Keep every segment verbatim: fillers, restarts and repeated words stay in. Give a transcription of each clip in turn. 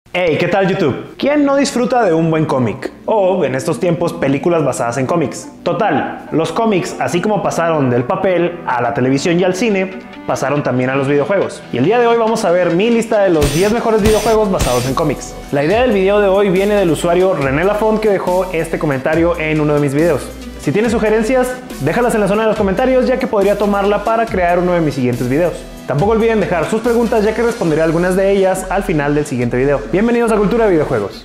Hey, ¿qué tal YouTube? ¿Quién no disfruta de un buen cómic? O, en estos tiempos, películas basadas en cómics. Total, los cómics, así como pasaron del papel a la televisión y al cine, pasaron también a los videojuegos. Y el día de hoy vamos a ver mi lista de los diez mejores videojuegos basados en cómics. La idea del video de hoy viene del usuario René Lafont, que dejó este comentario en uno de mis videos. Si tienes sugerencias, déjalas en la zona de los comentarios, ya que podría tomarla para crear uno de mis siguientes videos. Tampoco olviden dejar sus preguntas, ya que responderé algunas de ellas al final del siguiente video. Bienvenidos a Cultura de Videojuegos.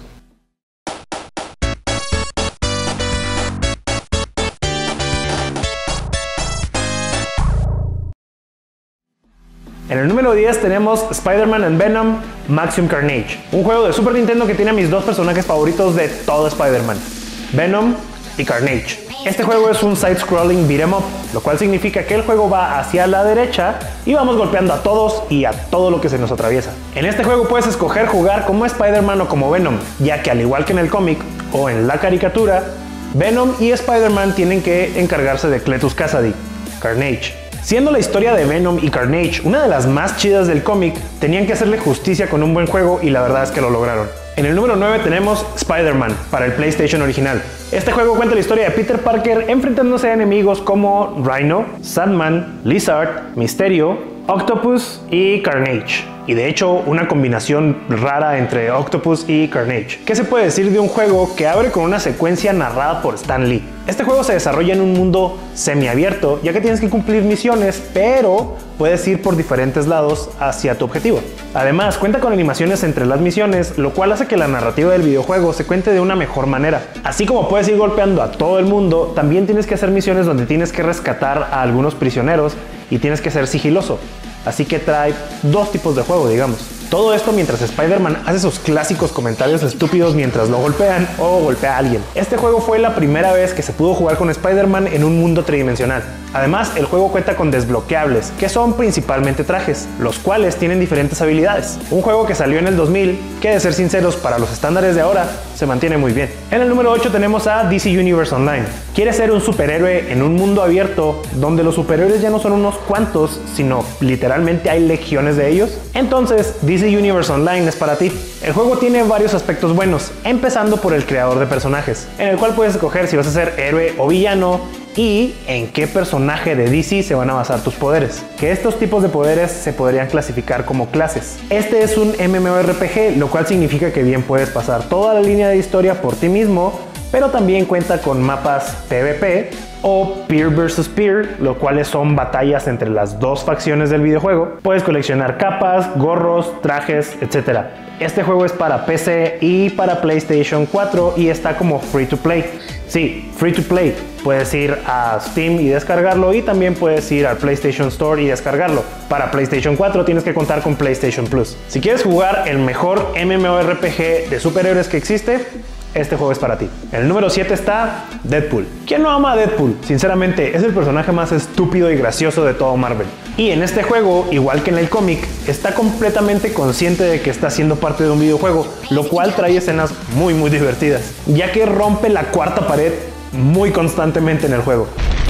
En el número diez tenemos Spider-Man and Venom Maximum Carnage, un juego de Super Nintendo que tiene a mis dos personajes favoritos de todo Spider-Man, Venom y Carnage. Este juego es un side-scrolling beat'em up, lo cual significa que el juego va hacia la derecha y vamos golpeando a todos y a todo lo que se nos atraviesa. En este juego puedes escoger jugar como Spider-Man o como Venom, ya que al igual que en el cómic o en la caricatura, Venom y Spider-Man tienen que encargarse de Cletus Kasady, Carnage. Siendo la historia de Venom y Carnage una de las más chidas del cómic, tenían que hacerle justicia con un buen juego y la verdad es que lo lograron. En el número nueve tenemos Spider-Man para el PlayStation original. Este juego cuenta la historia de Peter Parker enfrentándose a enemigos como Rhino, Sandman, Lizard, Mysterio, Octopus y Carnage. Y de hecho, una combinación rara entre Octopus y Carnage. ¿Qué se puede decir de un juego que abre con una secuencia narrada por Stan Lee? Este juego se desarrolla en un mundo semiabierto, ya que tienes que cumplir misiones, pero puedes ir por diferentes lados hacia tu objetivo. Además, cuenta con animaciones entre las misiones, lo cual hace que la narrativa del videojuego se cuente de una mejor manera. Así como puedes ir golpeando a todo el mundo, también tienes que hacer misiones donde tienes que rescatar a algunos prisioneros y tienes que ser sigiloso. Así que trae dos tipos de juego, digamos. Todo esto mientras Spider-Man hace sus clásicos comentarios estúpidos mientras lo golpean o golpea a alguien. Este juego fue la primera vez que se pudo jugar con Spider-Man en un mundo tridimensional. Además, el juego cuenta con desbloqueables, que son principalmente trajes, los cuales tienen diferentes habilidades. Un juego que salió en el dos mil, que de ser sinceros para los estándares de ahora, se mantiene muy bien. En el número ocho tenemos a D C Universe Online. ¿Quieres ser un superhéroe en un mundo abierto donde los superhéroes ya no son unos cuantos, sino literalmente hay legiones de ellos? Entonces, D C Universe Online es para ti. El juego tiene varios aspectos buenos, empezando por el creador de personajes, en el cual puedes escoger si vas a ser héroe o villano y en qué personaje de D C se van a basar tus poderes, que estos tipos de poderes se podrían clasificar como clases. Este es un MMORPG, lo cual significa que bien puedes pasar toda la línea de historia por ti mismo, pero también cuenta con mapas PvP o Peer versus Peer, lo cuales son batallas entre las dos facciones del videojuego. Puedes coleccionar capas, gorros, trajes, etcétera. Este juego es para P C y para PlayStation cuatro y está como free to play. Sí, free to play. Puedes ir a Steam y descargarlo, y también puedes ir al PlayStation Store y descargarlo. Para PlayStation cuatro tienes que contar con PlayStation Plus. Si quieres jugar el mejor MMORPG de superhéroes que existe, este juego es para ti. En el número siete está Deadpool. ¿Quién no ama a Deadpool? Sinceramente, es el personaje más estúpido y gracioso de todo Marvel. Y en este juego, igual que en el cómic, está completamente consciente de que está siendo parte de un videojuego, lo cual trae escenas muy muy divertidas, ya que rompe la cuarta pared muy constantemente en el juego.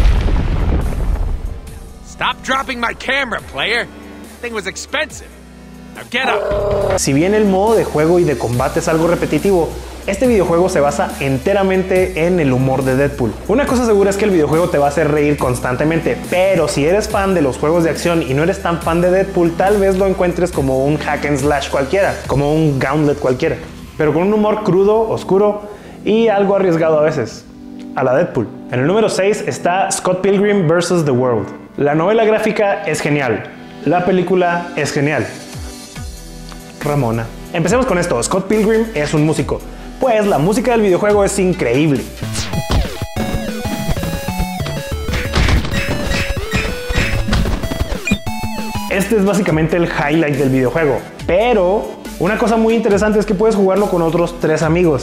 Stop dropping my camera, player. Thing was expensive. Now get up. Si bien el modo de juego y de combate es algo repetitivo, este videojuego se basa enteramente en el humor de Deadpool. Una cosa segura es que el videojuego te va a hacer reír constantemente, pero si eres fan de los juegos de acción y no eres tan fan de Deadpool, tal vez lo encuentres como un hack and slash cualquiera, como un Gauntlet cualquiera, pero con un humor crudo, oscuro y algo arriesgado a veces, a la Deadpool. En el número seis está Scott Pilgrim versus The World. La novela gráfica es genial, la película es genial. Ramona. Empecemos con esto. Scott Pilgrim es un músico, pues la música del videojuego es increíble. Este es básicamente el highlight del videojuego, pero una cosa muy interesante es que puedes jugarlo con otros tres amigos.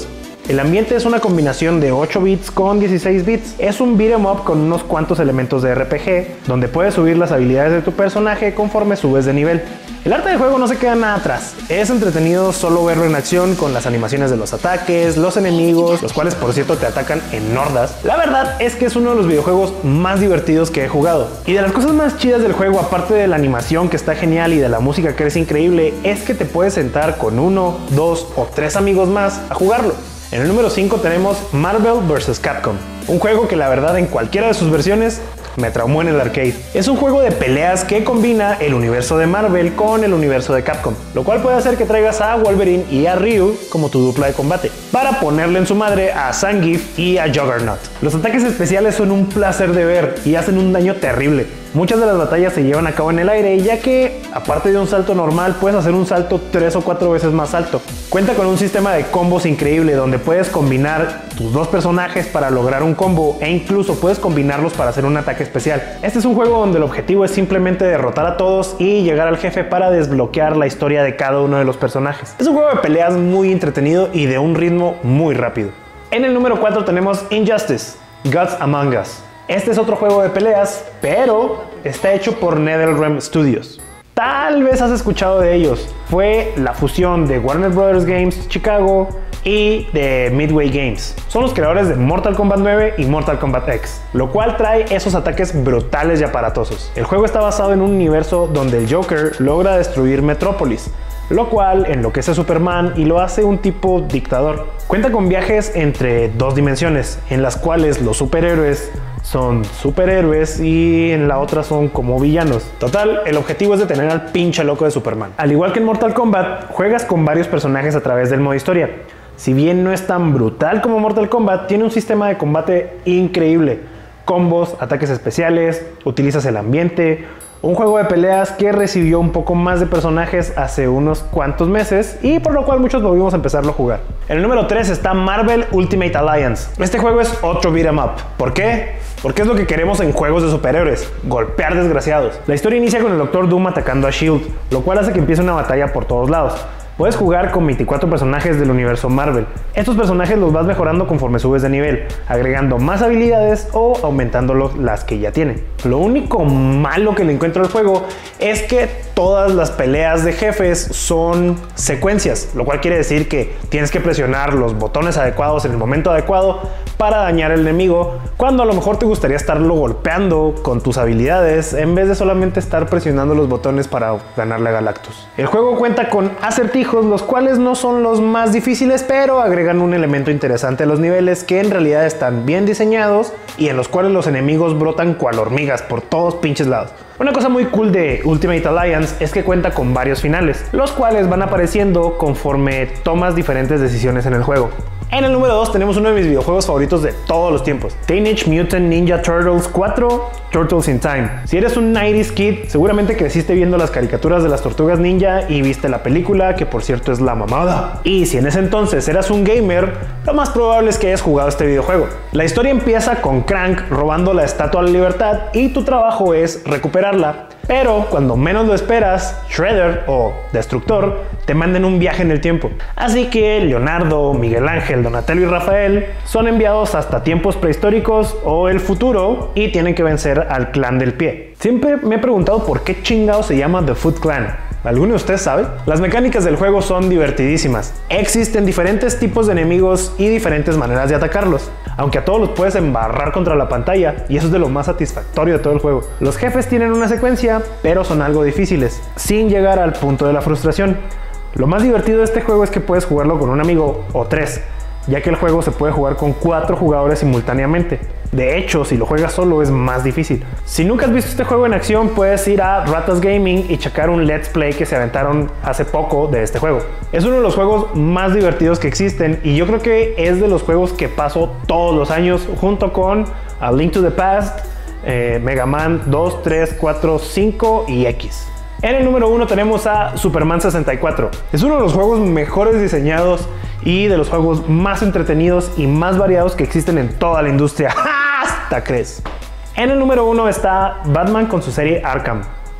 El ambiente es una combinación de ocho bits con dieciséis bits. Es un beat 'em up con unos cuantos elementos de R P G, donde puedes subir las habilidades de tu personaje conforme subes de nivel. El arte del juego no se queda nada atrás. Es entretenido solo verlo en acción con las animaciones de los ataques, los enemigos, los cuales por cierto te atacan en hordas. La verdad es que es uno de los videojuegos más divertidos que he jugado. Y de las cosas más chidas del juego, aparte de la animación que está genial y de la música que es increíble, es que te puedes sentar con uno, dos o tres amigos más a jugarlo. En el número cinco tenemos Marvel versus. Capcom, un juego que la verdad en cualquiera de sus versiones me traumó en el arcade. Es un juego de peleas que combina el universo de Marvel con el universo de Capcom, lo cual puede hacer que traigas a Wolverine y a Ryu como tu dupla de combate, para ponerle en su madre a Zangief y a Juggernaut. Los ataques especiales son un placer de ver y hacen un daño terrible. Muchas de las batallas se llevan a cabo en el aire, ya que, aparte de un salto normal, puedes hacer un salto tres o cuatro veces más alto. Cuenta con un sistema de combos increíble, donde puedes combinar tus dos personajes para lograr un combo, e incluso puedes combinarlos para hacer un ataque especial. Este es un juego donde el objetivo es simplemente derrotar a todos y llegar al jefe para desbloquear la historia de cada uno de los personajes. Es un juego de peleas muy entretenido y de un ritmo muy rápido. En el número cuatro tenemos Injustice: Gods Among Us. Este es otro juego de peleas, pero está hecho por NetherRealm Studios. Tal vez has escuchado de ellos. Fue la fusión de Warner Brothers Games Chicago y de Midway Games. Son los creadores de Mortal Kombat nueve y Mortal Kombat X, lo cual trae esos ataques brutales y aparatosos. El juego está basado en un universo donde el Joker logra destruir Metrópolis, lo cual enloquece a Superman y lo hace un tipo dictador. Cuenta con viajes entre dos dimensiones, en las cuales los superhéroes son superhéroes y en la otra son como villanos. Total, el objetivo es detener al pinche loco de Superman. Al igual que en Mortal Kombat, juegas con varios personajes a través del modo historia. Si bien no es tan brutal como Mortal Kombat, tiene un sistema de combate increíble. Combos, ataques especiales, utilizas el ambiente. Un juego de peleas que recibió un poco más de personajes hace unos cuantos meses y por lo cual muchos volvimos a empezarlo a jugar. En el número tres está Marvel Ultimate Alliance. Este juego es otro beat 'em up. ¿Por qué? Porque es lo que queremos en juegos de superhéroes: golpear desgraciados. La historia inicia con el Doctor Doom atacando a Shield, lo cual hace que empiece una batalla por todos lados. Puedes jugar con veinticuatro personajes del universo Marvel. Estos personajes los vas mejorando conforme subes de nivel, agregando más habilidades o aumentando las que ya tienen. Lo único malo que le encuentro al juego es que todas las peleas de jefes son secuencias, lo cual quiere decir que tienes que presionar los botones adecuados en el momento adecuado para dañar al enemigo, cuando a lo mejor te gustaría estarlo golpeando con tus habilidades en vez de solamente estar presionando los botones para ganarle a Galactus. El juego cuenta con acertijos, los cuales no son los más difíciles, pero agregan un elemento interesante a los niveles que en realidad están bien diseñados y en los cuales los enemigos brotan cual hormigas por todos pinches lados. Una cosa muy cool de Ultimate Alliance es que cuenta con varios finales, los cuales van apareciendo conforme tomas diferentes decisiones en el juego. En el número dos tenemos uno de mis videojuegos favoritos de todos los tiempos: Teenage Mutant Ninja Turtles cuatro, Turtles in Time. Si eres un nineties kid, seguramente creciste viendo las caricaturas de las tortugas ninja y viste la película, que por cierto es la mamada. Y si en ese entonces eras un gamer, lo más probable es que hayas jugado este videojuego. La historia empieza con Crank robando la Estatua de la Libertad y tu trabajo es recuperarla. Pero cuando menos lo esperas, Shredder o Destructor te manda en un viaje en el tiempo. Así que Leonardo, Miguel Ángel, Donatello y Rafael son enviados hasta tiempos prehistóricos o el futuro y tienen que vencer al Clan del Pie. Siempre me he preguntado por qué chingado se llama The Foot Clan. ¿Alguno de ustedes sabe? Las mecánicas del juego son divertidísimas. Existen diferentes tipos de enemigos y diferentes maneras de atacarlos, aunque a todos los puedes embarrar contra la pantalla, y eso es de lo más satisfactorio de todo el juego. Los jefes tienen una secuencia, pero son algo difíciles, sin llegar al punto de la frustración. Lo más divertido de este juego es que puedes jugarlo con un amigo o tres, ya que el juego se puede jugar con cuatro jugadores simultáneamente. De hecho, si lo juegas solo es más difícil. Si nunca has visto este juego en acción, puedes ir a Ratas Gaming y checar un Let's Play que se aventaron hace poco de este juego. Es uno de los juegos más divertidos que existen y yo creo que es de los juegos que paso todos los años junto con A Link to the Past, eh, Mega Man dos, tres, cuatro, cinco y X. En el número uno tenemos a Superman sesenta y cuatro. Es uno de los juegos mejores diseñados y de los juegos más entretenidos y más variados que existen en toda la industria. ¡Hasta crees! En el número uno está Batman con su serie Arkham.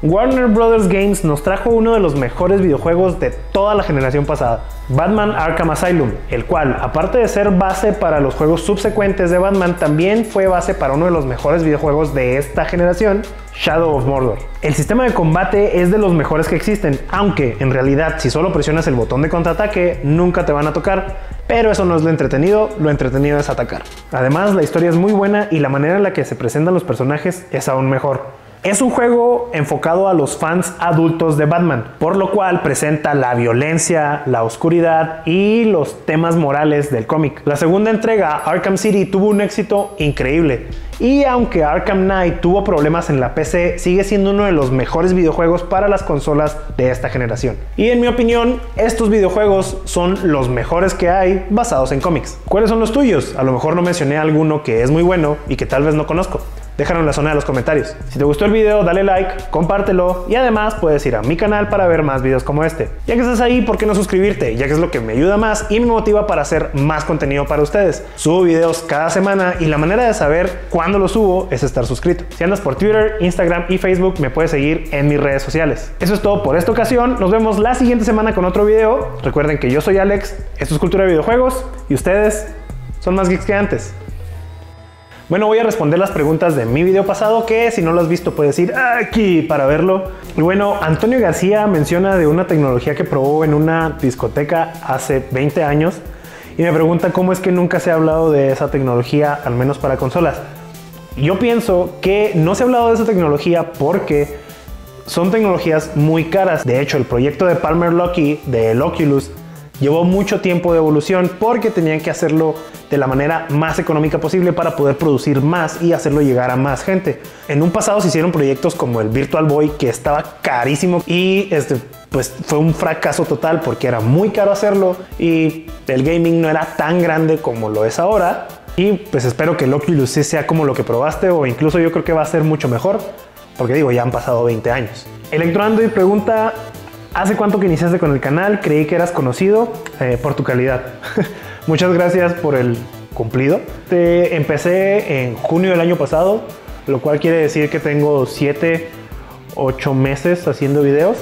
Warner Brothers Games nos trajo uno de los mejores videojuegos de toda la generación pasada, Batman Arkham Asylum, el cual, aparte de ser base para los juegos subsecuentes de Batman, también fue base para uno de los mejores videojuegos de esta generación, Shadow of Mordor. El sistema de combate es de los mejores que existen, aunque en realidad si solo presionas el botón de contraataque nunca te van a tocar, pero eso no es lo entretenido, lo entretenido es atacar. Además, la historia es muy buena y la manera en la que se presentan los personajes es aún mejor. Es un juego enfocado a los fans adultos de Batman, por lo cual presenta la violencia, la oscuridad y los temas morales del cómic. La segunda entrega, Arkham City, tuvo un éxito increíble. Y aunque Arkham Knight tuvo problemas en la P C, sigue siendo uno de los mejores videojuegos para las consolas de esta generación. Y en mi opinión, estos videojuegos son los mejores que hay basados en cómics. ¿Cuáles son los tuyos? A lo mejor no mencioné alguno que es muy bueno y que tal vez no conozco. Déjalo en la zona de los comentarios. Si te gustó el video, dale like, compártelo y además puedes ir a mi canal para ver más videos como este. Ya que estás ahí, ¿por qué no suscribirte? Ya que es lo que me ayuda más y me motiva para hacer más contenido para ustedes. Subo videos cada semana y la manera de saber cuándo los subo es estar suscrito. Si andas por Twitter, Instagram y Facebook, me puedes seguir en mis redes sociales. Eso es todo por esta ocasión. Nos vemos la siguiente semana con otro video. Recuerden que yo soy Alex, esto es Cultura de Videojuegos y ustedes son más geeks que antes. Bueno, voy a responder las preguntas de mi video pasado, que si no lo has visto puedes ir aquí para verlo. Y bueno, Antonio García menciona de una tecnología que probó en una discoteca hace veinte años y me pregunta cómo es que nunca se ha hablado de esa tecnología, al menos para consolas. Yo pienso que no se ha hablado de esa tecnología porque son tecnologías muy caras. De hecho, el proyecto de Palmer Luckey del Oculus llevó mucho tiempo de evolución porque tenían que hacerlo de la manera más económica posible para poder producir más y hacerlo llegar a más gente. En un pasado se hicieron proyectos como el Virtual Boy, que estaba carísimo y este, pues fue un fracaso total porque era muy caro hacerlo y el gaming no era tan grande como lo es ahora. Y pues espero que el Oculus sí sea como lo que probaste, o incluso yo creo que va a ser mucho mejor, porque digo, ya han pasado veinte años. Electro Android pregunta: ¿hace cuánto que iniciaste con el canal? Creí que eras conocido eh, por tu calidad. Muchas gracias por el cumplido. Te empecé en junio del año pasado, lo cual quiere decir que tengo siete, ocho meses haciendo videos.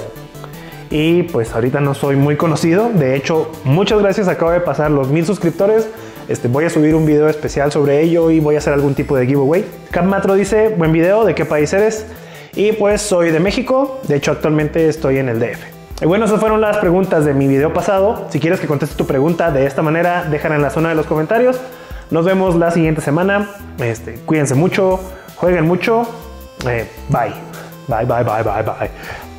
Y pues ahorita no soy muy conocido. De hecho, muchas gracias, acabo de pasar los mil suscriptores. Este, voy a subir un video especial sobre ello y voy a hacer algún tipo de giveaway. Capmatro dice: buen video, ¿de qué país eres? Y pues soy de México, de hecho actualmente estoy en el D F. Y bueno, esas fueron las preguntas de mi video pasado. Si quieres que conteste tu pregunta de esta manera, déjala en la zona de los comentarios. Nos vemos la siguiente semana. Este, cuídense mucho, jueguen mucho. Eh, bye. Bye, bye, bye, bye, bye.